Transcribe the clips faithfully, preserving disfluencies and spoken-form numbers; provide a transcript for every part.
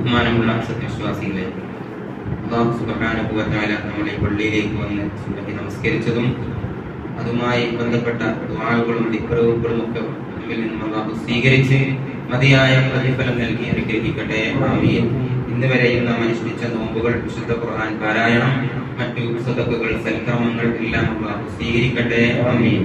ബഹുമാനമുള്ള സത്യവിശ്വാസികളെ, അല്ലാഹു സുബ്ഹാനഹു വ തആല നമ്മളെ പള്ളിയിലേക്ക് വന്ന് സുബ്ഹി നമസ്കരിച്ചതും അതുമായി ബന്ധപ്പെട്ട ദുആകളും ദിക്റുകളും ഒക്കെ നമ്മിൽ നിന്നും അല്ലാഹു സ്വീകരിച്ച് മതിയായ പ്രതിഫലം നൽകി അനുഗ്രഹിക്കട്ടെ. ആമീൻ. ഇന്ന് വരെയും നാം അനുഷ്ഠിച്ച നോമ്പുകൾ, വിശുദ്ധ ഖുർആൻ പാരായണം, മറ്റു സദഖകൾ, സൽക്കർമ്മങ്ങൾ എല്ലാം അല്ലാഹു സ്വീകരിക്കട്ടെ. ആമീൻ.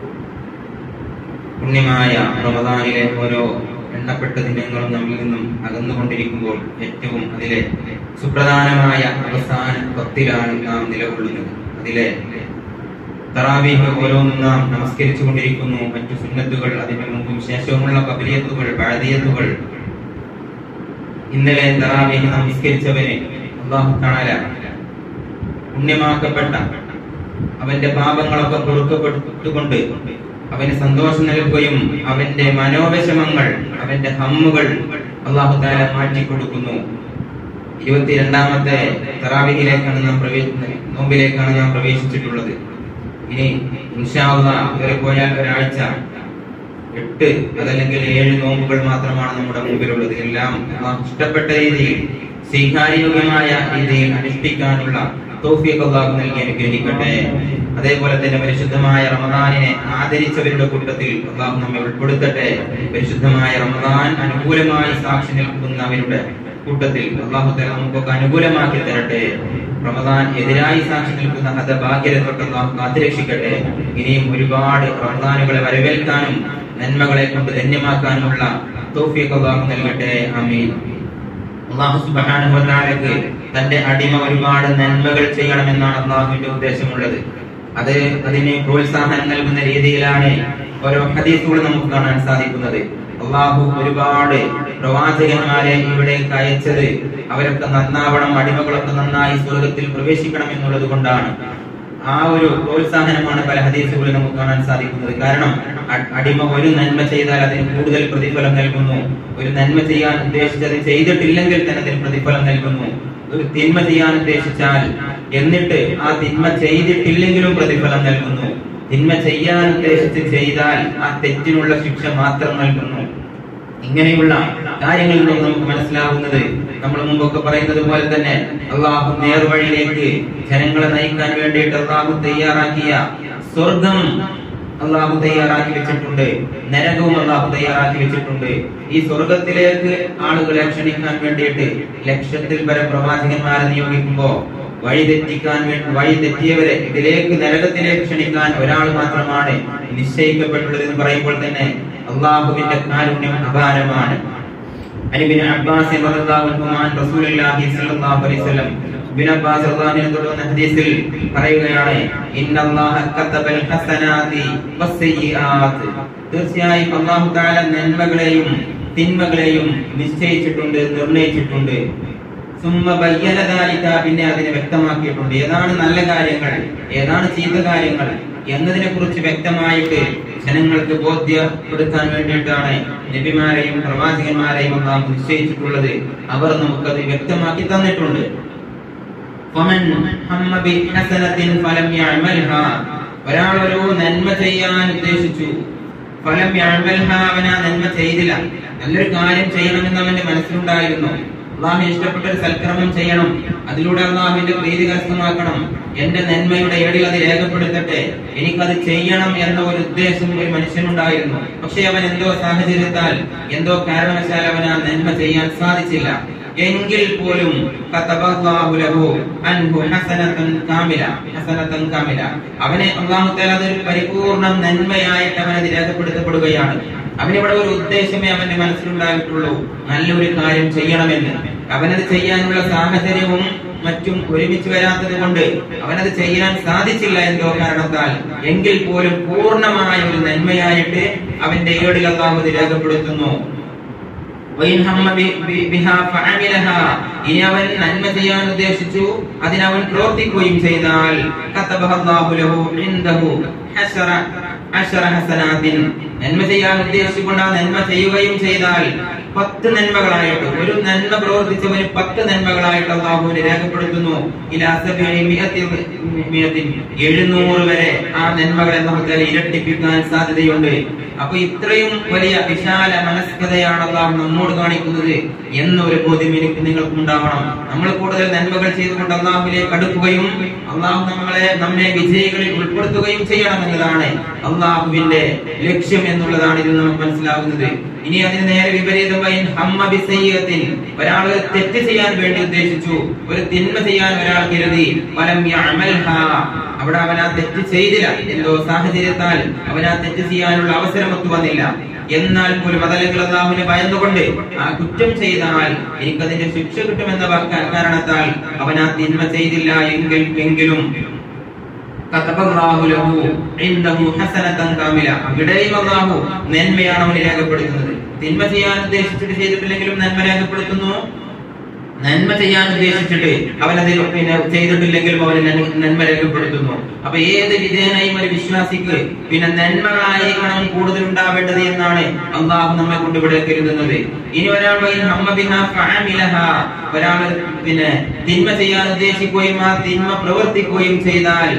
പുണ്യമായ റമദാനിലെ ഓരോ എണ്ണപ്പെട്ട ദിനങ്ങളും നമ്മിൽ നിന്നും അകന്നുകൊണ്ടിരിക്കുമ്പോൾ ഏറ്റവും അതിലെ സുപ്രധാനമായ അവസാന പത്തിലാണ് നാം നിലകൊള്ളുന്നത്. അതിലെ തറാവീഹ് ഓരോന്നും നാം നമസ്കരിച്ചു കൊണ്ടിരിക്കുന്നു. മറ്റു സുന്നത്തുകൾ, അതിന്റെ മുമ്പും ശേഷവുമുള്ള ഖബലിയത്തുകൾ, ബഅദിയത്തുകൾ. ഇന്നലെ തറാവീഹ് നമസ്കരിച്ചവന് അല്ലാഹു തആല പുണ്യമാക്കപ്പെട്ട അവന്റെ പാപങ്ങളൊക്കെ പൊറുക്കപ്പെട്ടുകൊണ്ട് അവന് സന്തോഷം നൽകുകയും അവന്റെ മനോവിഷമങ്ങൾ, അവന്റെ ഹമ്മുകൾ അല്ലാഹു തആല മാറ്റിക്കൊടുക്കുന്നു. ഇരുപത്തിരണ്ടാമത്തെ തറാവീഹിലേക്കാണ് നാം പ്രവേശിക്കുന്നത്, നോമ്പിലേക്കാണ് നാം പ്രവേശിച്ചിട്ടുള്ളത്. ഇനി ഇൻഷാ അല്ലാഹ് ഇവരെ പോയാൽ ഒരാഴ്ച എട്ട് അതല്ലെങ്കിൽ ഏഴ് നോമ്പുകൾ മാത്രമാണ് നമ്മുടെ മുമ്പിലുള്ളത്. എല്ലാം ഇഷ്ടപ്പെട്ട രീതിയിൽ, സ്വീകാര്യോഗ്യമായ രീതിയിൽ അനുഷ്ഠിക്കാനുള്ള തൗഫീഖ് അല്ലാഹു നൽകി അനുഗ്രഹിക്കട്ടെ. അതേപോലെ തന്നെ പരിശുദ്ധമായ റമദാനിനെ ആദരിച്ചവരുടെ കൂട്ടത്തിൽ അല്ലാഹു നമ്മെ ഉൾപ്പെടുത്തട്ടെ. പരിശുദ്ധമായ റമദാൻ അനുകൂലമായി സാക്ഷി നിൽക്കുന്നവരുടെ കൂട്ടത്തിൽ അല്ലാഹു തആല നമുക്കൊക്കെ അനുകൂലമാക്കി തരട്ടെ. റമദാൻ എതിരായി സാക്ഷി നിൽക്കുന്ന ഹതഭാഗ്യരെ തൊട്ട് അല്ലാഹു കാത്തുരക്ഷിക്കട്ടെ. ഇനിയും ഒരുപാട് റമദാനുകളെ വരവേൽക്കാനും നന്മകളെ കൊണ്ട് ധന്യമാക്കാനുമുള്ള തൗഫീഖ് അല്ലാഹു നൽകട്ടെ. ആമീൻ. അല്ലാഹു സുബ്ഹാനഹു വ തആലക്ക് തന്റെ അടിമ ഒരുപാട് നന്മകൾ ചെയ്യണമെന്നാണ് അല്ലാഹുവിന്റെ ഉദ്ദേശമുള്ളത്. അത് അതിന് പ്രോത്സാഹനം നൽകുന്ന രീതിയിലാണ് ഓരോ ഹദീസുകൾ നമുക്ക് കാണാൻ സാധിക്കുന്നത്. അല്ലാഹു ഒരുപാട് പ്രവാചകന്മാരെ ഇവിടേക്ക് അയച്ചത് അവരൊക്കെ നന്നാവണം, അടിമകളൊക്കെ നന്നായി സ്വർഗത്തിൽ പ്രവേശിക്കണം എന്നുള്ളത് കൊണ്ടാണ്. ആ ഒരു പ്രോത്സാഹനമാണ് പല ഹദീസുകളിൽ നമുക്ക് കാണാൻ സാധിക്കുന്നത്. കാരണം അടിമ ഒരു നന്മ ചെയ്താൽ അതിന് കൂടുതൽ പ്രതിഫലം നൽകുന്നു. ഒരു നന്മ ചെയ്യാൻ ഉദ്ദേശിച്ചത് ചെയ്തിട്ടില്ലെങ്കിൽ തന്നെ അതിന് പ്രതിഫലം നൽകുന്നു. ഒരു തിന്മ ചെയ്യാൻ ഉദ്ദേശിച്ചാൽ എന്നിട്ട് ആ തിന്മ ചെയ്തിട്ടില്ലെങ്കിലും പ്രതിഫലം നൽകുന്നു. തിന്മ ചെയ്യാൻ ഉദ്ദേശിച്ച് ചെയ്താൽ ആ തെറ്റിനുള്ള ശിക്ഷ മാത്രം നൽകുന്നു. ഇങ്ങനെയുള്ള കാര്യങ്ങളിൽ നിന്നും നമുക്ക് മനസ്സിലാവുന്നത്, നമ്മൾ മുമ്പൊക്കെ പറയുന്നത് പോലെ തന്നെ അല്ലാഹു നേർവഴിയിലേക്ക് ജനങ്ങളെ നയിക്കാൻ വേണ്ടിയിട്ട് അല്ലാഹു തയ്യാറാക്കിയ സ്വർഗം അല്ലാഹു തയ്യാറാക്കി വെച്ചിട്ടുണ്ട്, നരകവും അല്ലാഹു തയ്യാറാക്കി വെച്ചിട്ടുണ്ട്. ഈ സ്വർഗത്തിലേക്ക് ആളുകളെ ക്ഷണിക്കാൻ വേണ്ടിയിട്ട് ലക്ഷത്തിൽ പല പ്രവാചകന്മാരെ നിയോഗിക്കുമ്പോ വഴി തെറ്റിക്കാൻ വേണ്ടി വഴി തെറ്റിയവരെ ഇതിലേക്ക് നരകത്തിലേക്ക് ക്ഷണിക്കാൻ ഒരാൾ മാത്രമാണ് നിശ്ചയിക്കപ്പെട്ടുള്ളത് എന്ന് പറയുമ്പോൾ തന്നെ അല്ലാഹുവിന്റെ കാരുണ്യം അപാരമാണ്. ഇബ്നു അബ്ബാസ് റളിയല്ലാഹു അൻഹു റസൂലുള്ളാഹി സ്വല്ലല്ലാഹു അലൈഹി വസല്ലം ഇബ്നു അബ്ബാസ് റളിയല്ലാഹു അൻഹു തുടർന്ന ഹദീസിൽ പറയുകയാണ്, ഇന്നല്ലാഹ കതബൽ ഹസനാതി വസ്സയ്യിആത്. തീർച്ചയായും അല്ലാഹു തആല നന്മകളെയും തിന്മകളെയും നിശ്ചയിച്ചിട്ടുണ്ട്, നിർണയിച്ചിട്ടുണ്ട്. സുമ്മ ബയ്യന ദാലിക, പിന്നെ അതിനെ വ്യക്തമാക്കിയിട്ടുണ്ട്. ഏതാണ് നല്ല കാര്യങ്ങൾ, ഏതാണ് ചീത്ത കാര്യങ്ങൾ എന്നതിനെ കുറിച്ച് വ്യക്തമായിട്ട് ജനങ്ങൾക്ക് ബോധ്യപ്പെടുത്താൻ വേണ്ടിയിട്ടാണ് നബിമാരെയും പ്രവാചകന്മാരെയും അല്ലാഹു നിശ്ചയിച്ചിട്ടുള്ളത്. അവർ നമുക്കത് വ്യക്തമാക്കി തന്നിട്ടുണ്ട്. ഫമൻ ഹമ്മ ബി ഹസനത്തിൻ ഫലം യഅമൽഹാ, ഒരാൾ ഒരു നന്മ ചെയ്യാൻ ഉദ്ദേശിച്ചു, ഫലം യഅമൽഹാ, അവൻ ആ നന്മ ചെയ്തില്ല. നല്ലൊരു കാര്യം ചെയ്യണമെന്ന് അവന്റെ മനസ്സിലുണ്ടായിരുന്നു. അല്ലാഹു ഇഷ്ടപ്പെട്ട ഒരു സൽക്കർമ്മം ചെയ്യണം, അതിലൂടെ അല്ലാഹുവിന്റെ പ്രീതി കരസ്ഥമാക്കണം, എന്റെ നന്മയുടെ ഏടിൽ അത് രേഖപ്പെടുത്തട്ടെ, എനിക്കത് ചെയ്യണം എന്ന ഒരു ഉദ്ദേശം ഒരു മനുഷ്യനുണ്ടായിരുന്നു. പക്ഷെ അവൻ എന്തോ സാഹചര്യത്താൽ, എന്തോ കാരണവശാൽ അവൻ ആ നന്മ ചെയ്യാൻ സാധിച്ചില്ല. എങ്കിൽ പോലും കതബല്ലാഹു ലഹു അൻഹു ഹസനതൻ കാമില, ഹസനതൻ കാമില, അവനെ അല്ലാഹു തആല അതൊരു പരിപൂർണ്ണ നന്മയായിട്ട് അവനത് രേഖപ്പെടുത്തപ്പെടുകയാണ്. അവനിവിടെ ഒരു ഉദ്ദേശമേ അവന്റെ മനസ്സിലുണ്ടായിട്ടുള്ളൂ, നല്ലൊരു കാര്യം ചെയ്യണമെന്ന്. അവനത് ചെയ്യാനുള്ള സാഹചര്യവും മറ്റും ഒരുമിച്ച് വരാത്തത് കൊണ്ട് അവനത് ചെയ്യാൻ സാധിച്ചില്ല എന്തോ കാരണത്താൽ. എങ്കിൽ പോലും പൂർണ്ണമായ ഒരു നന്മയായിട്ട് അവന്റെ ഏടിൽ അല്ലാഹു അത് രേഖപ്പെടുത്തുന്നു. ഇനി അവൻ നന്മ ചെയ്യാൻ ഉദ്ദേശിച്ചു, അതിനവൻ പ്രവർത്തിക്കുകയും ചെയ്താൽ നന്മ ചെയ്യാൻ ഉദ്ദേശിച്ചുകൊണ്ട് ആ നന്മ ചെയ്യുകയും ചെയ്താൽ പത്ത് നന്മകളായിട്ട്, ഒരു നന്മ പ്രവർത്തിച്ചവന് പത്ത് നന്മകളായിട്ട് അള്ളാഹുവിനെ രേഖപ്പെടുത്തുന്നു. എഴുന്നൂറ് വരെ ആ നന്മകളെ നമുക്ക് ഇരട്ടിപ്പിക്കാൻ സാധ്യതയുണ്ട്. അപ്പൊ ഇത്രയും വലിയ വിശാല മനസ്കതയാണ് അള്ളാഹു നമ്മോട് കാണിക്കുന്നത് എന്നൊരു ബോധ്യം എനിക്ക് നിങ്ങൾക്ക് ഉണ്ടാവണം. നമ്മൾ കൂടുതൽ നന്മകൾ ചെയ്തുകൊണ്ട് അള്ളാഹുവിലേക്ക് അടുക്കുകയും അള്ളാഹു നമ്മളെ നമ്മെ വിജയികളിൽ ഉൾപ്പെടുത്തുകയും ചെയ്യണം എന്നതാണ് അള്ളാഹുവിന്റെ ലക്ഷ്യം എന്നുള്ളതാണ് ഇതിൽ നമുക്ക് മനസ്സിലാകുന്നത്. ഇനി അതിന് നേരെ വിപരീതമായി ഒരാൾ തെറ്റ് ചെയ്യാൻ വേണ്ടി ഉദ്ദേശിച്ചു, ഒരു തിന്മ ചെയ്യാൻ ഒരാൾ കരുതി, അവിടെ അവൻ ആ തെറ്റ് ചെയ്തില്ല, എന്തോ സാഹചര്യത്താൽ അവൻ ആ തെറ്റ് ചെയ്യാനുള്ള അവസരം ഒത്തു വന്നില്ല. എന്നാൽ പോലും അതല്ലെങ്കിൽ അല്ലാഹുവിനെ ഭയന്നുകൊണ്ട് ആ കുറ്റം ചെയ്താൽ എനിക്കതിന്റെ ശിക്ഷ കിട്ടുമെന്ന കാരണത്താൽ അവൻ ആ തിന്മ ചെയ്തില്ല എങ്കിൽ എങ്കിലും ഇവിടെയും അല്ലാഹു നന്മയാണ് അവന് രേഖപ്പെടുത്തുന്നത്. തിന്മ ചെയ്യാൻ ഉദ്ദേശിച്ചിട്ട് ചെയ്തിട്ടില്ലെങ്കിലും നന്മ രേഖപ്പെടുത്തുന്നു. നന്മ ചെയ്യാൻ ഉദ്ദേശിച്ചിട്ട് അവനത് പിന്നെ ചെയ്തിട്ടില്ലെങ്കിലും അവന് നന്മ രേഖപ്പെടുത്തുന്നു. അപ്പൊ ഏത് വിധേനയും ഒരു വിശ്വാസിക്ക് പിന്നെ നന്മകളായിരിക്കണം കൂടുതൽ ഉണ്ടാവേണ്ടത് എന്നാണ് അള്ളാഹു നമ്മെ കൊണ്ട് ഇവിടെ കരുതുന്നത്. ഇനി ഒരാൾ ഒരാൾ പിന്നെ തിന്മ ചെയ്യാൻ ഉദ്ദേശിക്കുകയും ആ തിന്മ പ്രവർത്തിക്കുകയും ചെയ്താൽ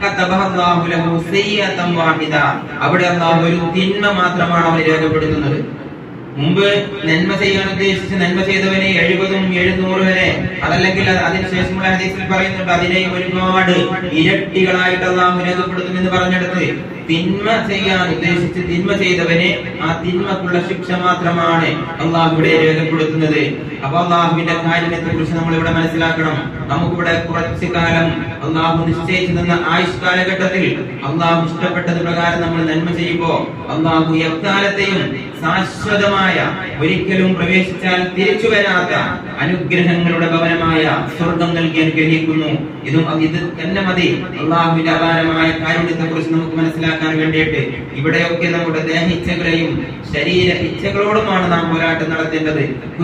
അവിടെ അള്ളാഹു ഒരു തിന്മ മാത്രമാണ് അവന് രേഖപ്പെടുത്തുന്നത്. മുമ്പ് നന്മ ചെയ്യാൻ ഉദ്ദേശിച്ച് നന്മ ചെയ്തവനെ എഴുപതും എഴുന്നൂറ് വരെ, അതല്ലെങ്കിൽ അതിനുശേഷമുള്ള ഹദീസിൽ പറയുന്നുണ്ട് അതിനെയും ഒരുപാട് ഇരട്ടികളായിട്ട് അള്ളാഹു രേഖപ്പെടുത്തുമെന്ന് പറഞ്ഞെടുത്ത് തിന്മ ചെയ്യാൻ ഉദ്ദേശിച്ച് തിന്മ ചെയ്തവനെ ആ തിന്മക്കുള്ള ശിക്ഷ മാത്രമാണ് അള്ളാഹു ഇവിടെ രേഖപ്പെടുത്തുന്നത്. അപ്പൊ അള്ളാഹുവിന്റെ കാര്യത്തെ കുറിച്ച് നമ്മൾ ഇവിടെ മനസ്സിലാക്കണം. നമുക്കിവിടെ കുറച്ചു കാലം അള്ളാഹു നിശ്ചയിച്ചു തന്ന ആയുഷ് കാലഘട്ടത്തിൽ അള്ളാഹു ഇഷ്ടപ്പെട്ടത് പ്രകാരം നമ്മൾ നന്മ ചെയ്യുമ്പോ അള്ളാഹു എക്കാലത്തെയും ശാശ്വതമായ ഒരിക്കലും പ്രവേശിച്ചാൽ തിരിച്ചു വരാത്ത അനുഗ്രഹങ്ങളുടെ ഭവനമായ സ്വർഗം നൽകി അനുഗ്രഹിക്കുന്നു. ഇതും ഇത് തന്നെ മതി അള്ളാഹുവിന്റെ അപാരമായ കാരുണ്യത്തെ കുറിച്ച് നമുക്ക് മനസ്സിലാക്കാൻ വേണ്ടിയിട്ട്. ഇവിടെയൊക്കെ നമ്മുടെ ദേഹ ഇച്ഛകളെയും ശരീര ഇച്ഛകളോടുമാണ് നാം പോരാട്ടം നടത്തേണ്ടത്.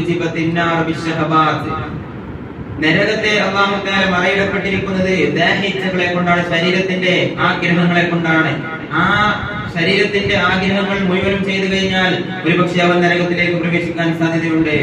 നരകത്തെ അല്ലാഹു തആല മറയിടപ്പെട്ടിരിക്കുന്നത് ദേഹ ഇച്ഛകളെ കൊണ്ടാണ്, ശരീരത്തിന്റെ ആഗ്രഹങ്ങളെ കൊണ്ടാണ്. ആ ശരീരത്തിന്റെ ആഗ്രഹങ്ങൾ മുഴുവനും ചെയ്തു കഴിഞ്ഞാൽ ഒരുപക്ഷെ അവൻ നരകത്തിലേക്ക് പ്രവേശിക്കാൻ സാധ്യതയുണ്ട്.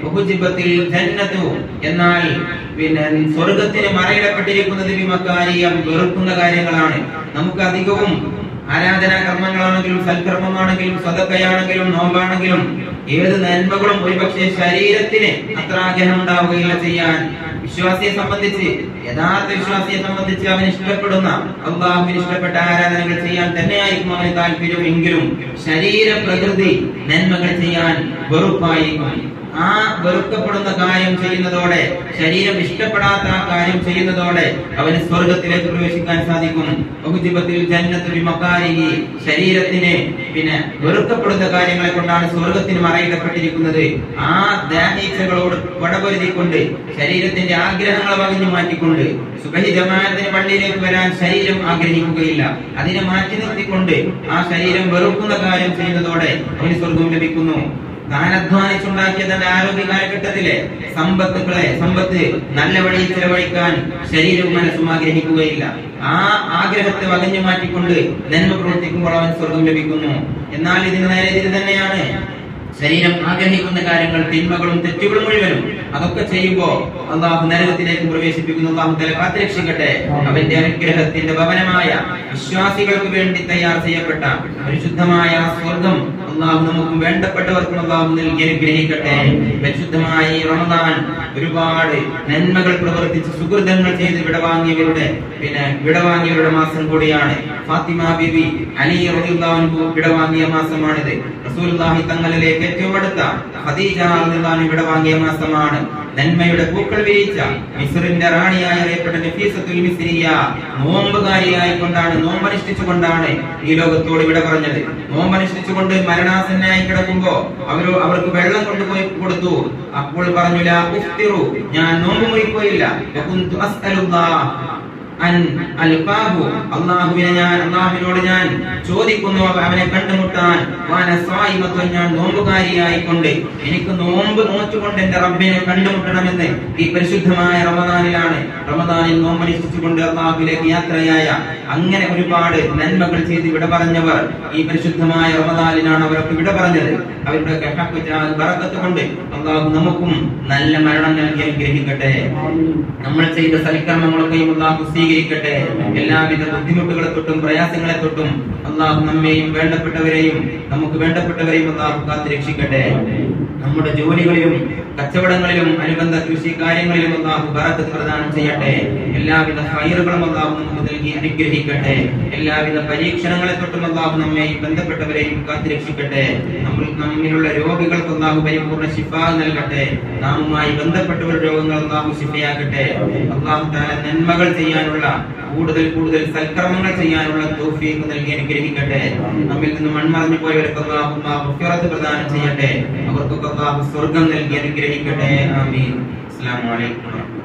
എന്നാൽ പിന്നെ സ്വർഗത്തിന് മറയിടപ്പെട്ടിരിക്കുന്നത് വിമക്കാരിയം വെറുക്കുന്ന കാര്യങ്ങളാണ്. നമുക്ക് അധികവും ആരാധനാ കർമ്മങ്ങളാണെങ്കിലും സൽക്കർമ്മമാണെങ്കിലും സദഖയാണെങ്കിലും നോമ്പാണെങ്കിലും ഏത് നന്മകളും ഒരുപക്ഷെ ശരീരത്തിന് അത്ര ആഗ്രഹം ഉണ്ടാവുകയില്ല ചെയ്യാൻ. വിശ്വാസിയെ സംബന്ധിച്ച്, യഥാർത്ഥ വിശ്വാസിയെ സംബന്ധിച്ച് അവന് ഇഷ്ടപ്പെടുന്ന അല്ലാഹുവിന് ഇഷ്ടപ്പെട്ട ആരാധനകൾ ചെയ്യാൻ തന്നെയായിരിക്കും അവന് താല്പര്യം. എങ്കിലും ശരീര പ്രകൃതി നന്മകൾ ചെയ്യാൻ വെറുപ്പായിരിക്കും. ആ വെറുക്കപ്പെടുന്ന കാര്യം ചെയ്യുന്നതോടെ, ശരീരം ഇഷ്ടപ്പെടാത്ത ആ കാര്യം ചെയ്യുന്നതോടെ അവന് സ്വർഗത്തിലേക്ക് പ്രവേശിക്കാൻ സാധിക്കും. ശരീരത്തിന് പിന്നെ വെറുക്കപ്പെടുന്ന കാര്യങ്ങളെ കൊണ്ടാണ് സ്വർഗത്തിന് മറയിടപ്പെട്ടിരിക്കുന്നത്. ആ ദേഹീച്ഛകളോട് പടപൊരുതിക്കൊണ്ട് ശരീരത്തിന്റെ ആഗ്രഹങ്ങളെ വകഞ്ഞു മാറ്റിക്കൊണ്ട് സുബഹി ജമാഅത്തിന് പള്ളിയിലേക്ക് വരാൻ ശരീരം ആഗ്രഹിക്കുകയില്ല. അതിനെ മാറ്റി നിർത്തിക്കൊണ്ട് ആ ശരീരം വെറുക്കുന്ന കാര്യം ചെയ്യുന്നതോടെ അവന് സ്വർഗം ലഭിക്കുന്നു. താൻ അധ്വാനിച്ചുണ്ടാക്കിയ തന്റെ ആരോഗ്യ കാലഘട്ടത്തിലെ സമ്പത്തുകളെ സമ്പത്ത് നല്ല വഴിയിൽ ചെലവഴിക്കാൻ ശരീരവും മനസ്സും ആഗ്രഹിക്കുകയില്ല. ആ ആഗ്രഹത്തെ വകഞ്ഞു മാറ്റിക്കൊണ്ട് നന്മ പ്രവർത്തിക്കുമ്പോൾ അവൻ സ്വർഗം ലഭിക്കുന്നു. എന്നാൽ ഇതിന് നേരെ ഇത് തന്നെയാണ്. ശരീരം ആഗ്രഹിക്കുന്ന കാര്യങ്ങൾ, തിന്മകളും തെറ്റുകളും മുഴുവനും അതൊക്കെ ചെയ്യുമ്പോ അള്ളാഹു നരകത്തിലേക്ക് പ്രവേശിപ്പിക്കുന്നു. അള്ളാഹു തആല കാത്തുരക്ഷിക്കട്ടെ. അവന്റെ അനുഗ്രഹത്തിന്റെ ഭവനമായ വിശ്വാസികൾക്ക് വേണ്ടി തയ്യാർ ചെയ്യപ്പെട്ട പരിശുദ്ധമായ സ്വർഗം അള്ളാഹു നമുക്ക് വേണ്ടപ്പെട്ടവർക്കും അള്ളാഹു നൽകി അനുഗ്രഹിക്കട്ടെ. പരിശുദ്ധമായ റമദാൻ ഒരുപാട് നന്മകൾ പ്രവർത്തിച്ച് സുഹൃതങ്ങൾ ചെയ്ത് വിടവാങ്ങിയവരുടെ പിന്നെ വിടവാങ്ങിയവരുടെ മാസം കൂടിയാണ്. ഫാത്തിമ ബിബി, അലി റളിയല്ലാഹു അൻഹു വിടവാങ്ങിയ മാസമാണിത്. റസൂലുള്ളാഹി തങ്ങളിലേക്ക് ഏറ്റവും അടുത്ത ഖദീജ റളിയല്ലാഹു അൻഹ വിടവാങ്ങിയ മാസമാണ്. നന്മയുടെ പൂക്കൾ വിരിച്ച മിസ്റിന്റെ റാണിയായി അറിയപ്പെട്ട നഫീസത്തുൽ മിസ്രിയ നോമ്പുകാരിയായി കൊണ്ടാണ്, നോമ്പനുഷ്ഠിച്ചുകൊണ്ടാണ് ഈ ലോകത്തോട് വിട പറഞ്ഞത്. നോമ്പനുഷ്ഠിച്ചുകൊണ്ട് മരണാസന്നയായി കിടക്കുമ്പോ അവരോ അവർക്ക് വെള്ളം കൊണ്ടുപോയി കൊടുത്തു. അപ്പോൾ പറഞ്ഞു, ലാ ഉഫ്തിറു, ഞാൻ നോമ്പ് മുറിക്കുകയില്ല. വകുന്തു അസ്അലുല്ലാഹ്, അൻ അൽഖാഹു അല്ലാഹുവിനെ ഞാൻ അല്ലാഹുവിനോട് ഞാൻ ചോദിക്കുന്നു അവനെ കണ്ടുമുട്ടാൻ വാന സായിമത്തു ഞാൻ നോമ്പുകാരിയായി കൊണ്ട് എനിക്ക് നോമ്പ് നോറ്റുകൊണ്ട് എന്റെ റബ്ബിനെ കണ്ടുമുട്ടണമെന്ന് ഈ പരിശുദ്ധമായ റമദാനിലാണ് റമദാനിൽ നോമ്പനുഷ്ഠിച്ചുകൊണ്ട് അല്ലാഹുവിലേക്ക് യാത്രയായ അങ്ങനെ ഒരുപാട് നന്മകൾ ചെയ്ത് വിട പറഞ്ഞവർ ഈ പരിശുദ്ധമായ റമദാനിലാണ് അവരൊക്കെ വിട പറഞ്ഞത്. അവരുടെ ബറക്കത്ത് കൊണ്ട് അല്ലാഹു നമുക്കും നല്ല മരണം നൽകി അനുഗ്രഹിക്കട്ടെ. നമ്മൾ ചെയ്ത സൽക്കർമ്മങ്ങളൊക്കെയും അല്ലാഹു സ്വീകരിക്കട്ടെ. എല്ലാവിധ ബുദ്ധിമുട്ടുകളെ തൊട്ടും പ്രയാസങ്ങളെ തൊട്ടും അല്ലാഹു നമ്മെയും വേണ്ടപ്പെട്ടവരെയും നമുക്ക് വേണ്ടപ്പെട്ടവരെയും അല്ലാഹു കാത്തു രക്ഷിക്കട്ടെ. നമ്മുടെ ജോലികളിലും കച്ചവടങ്ങളിലും അനുബന്ധ കൃഷി കാര്യങ്ങളിലും അല്ലാഹു ബറക്കത്ത് പ്രദാനം ചെയ്യട്ടെ. എല്ലാവിധ ഖൈറുകളും അല്ലാഹു നമുക്ക് നൽകി അനുഗ്രഹിക്കട്ടെ. എല്ലാവിധ പരീക്ഷണങ്ങളെ തൊട്ടും അല്ലാഹു നമ്മെയും ബന്ധപ്പെട്ടവരെയും കാത്തു രക്ഷിക്കട്ടെ. നമ്മൾ നമ്മിലുള്ള രോഗികൾക്ക് അല്ലാഹു പരിപൂർണ്ണ ശിഫാ നൽകട്ടെ. നാമുമായി ബന്ധപ്പെട്ടവരുടെ രോഗങ്ങൾ അല്ലാഹു ശിഫയാക്കട്ടെ. അല്ലാഹു തആല നന്മകൾ ചെയ്യാനുള്ള കൂടുതൽ കൂടുതൽ സൽക്കർമ്മങ്ങൾ ചെയ്യാനുള്ള തൗഫീഖ് നൽകി അനുഗ്രഹിക്കട്ടെ. നമ്മിൽ നിന്ന് മൺമറഞ്ഞു പോയവർക്ക് അല്ലാഹു മഗ്ഫിറത്ത് പ്രദാനം ചെയ്യട്ടെ. അവർക്കൊക്കെ അല്ലാഹു സ്വർഗ്ഗം നൽകി അനുഗ്രഹിക്കട്ടെ. ആമീൻ. അസ്സലാമു അലൈക്കും.